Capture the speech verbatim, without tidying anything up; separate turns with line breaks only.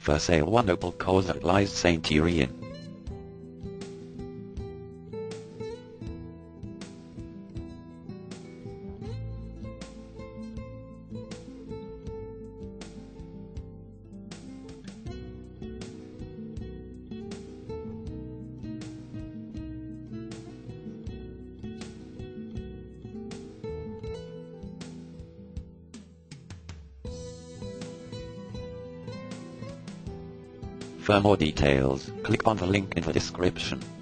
For sale one Opel Corsa at Lies Saint Etienne. For more details, click on the link in the description.